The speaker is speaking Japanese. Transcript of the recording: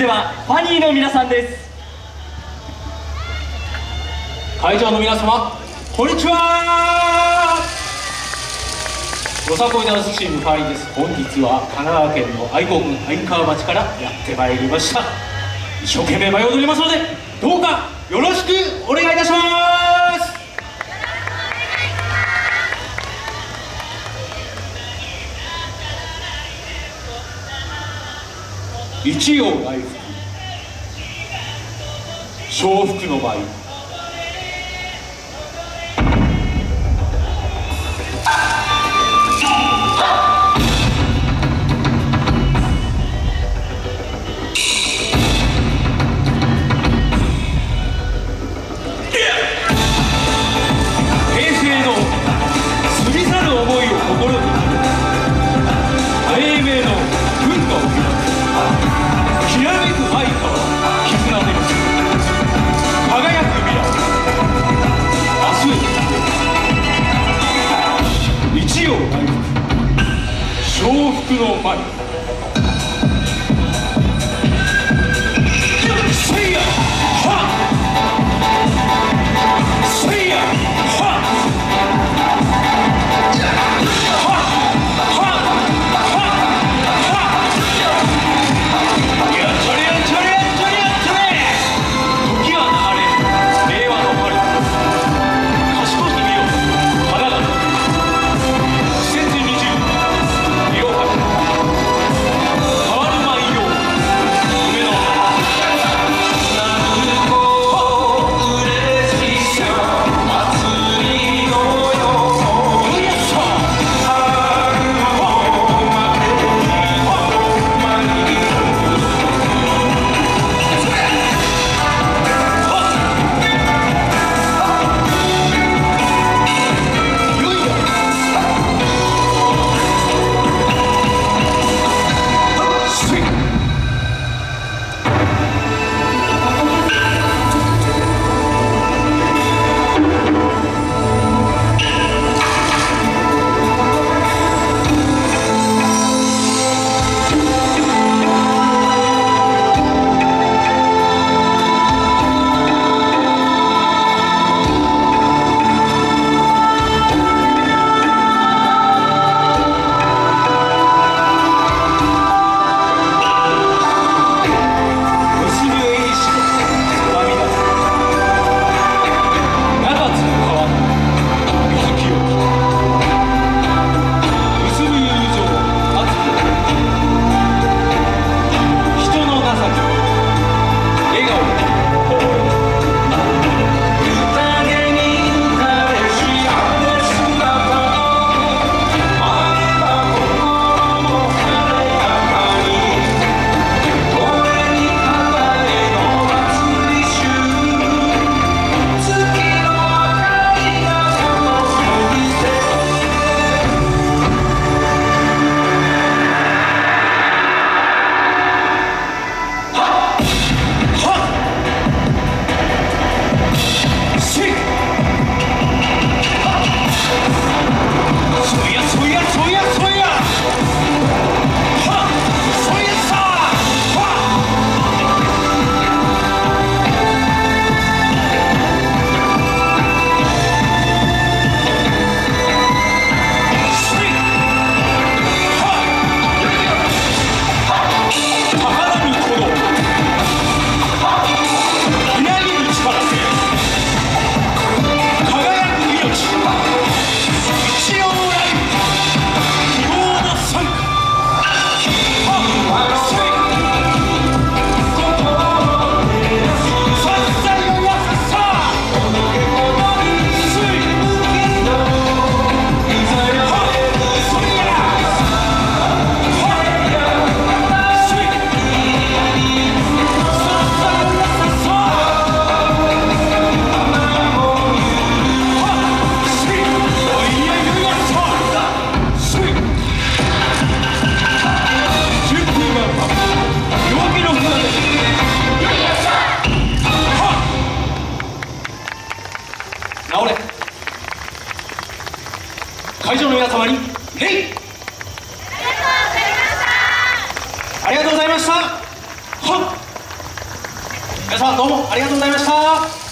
てはファニーの皆さんです。 会場の皆様、こんにちは。よさこいダンスチームファニーです。本日は神奈川県の愛子郡愛川町からやってまいりました。一生懸命舞い踊りますので、どうかよろしくお願いいたします。一葉来福、笑福の舞。笑福の舞。せいやはっ、せいやはっ、 皆さんどうもありがとうございました。